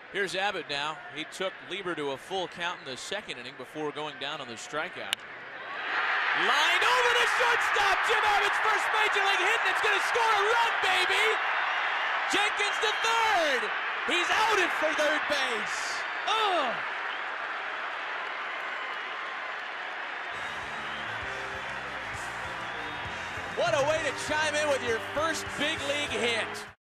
Here's Abbott now. He took Lieber to a full count in the second inning before going down on the strikeout. Line over the shortstop. Jim Abbott's first major league hit, and it's going to score a run, baby. Jenkins to third. He's outed for third base. Oh! What a way to chime in with your first big league hit.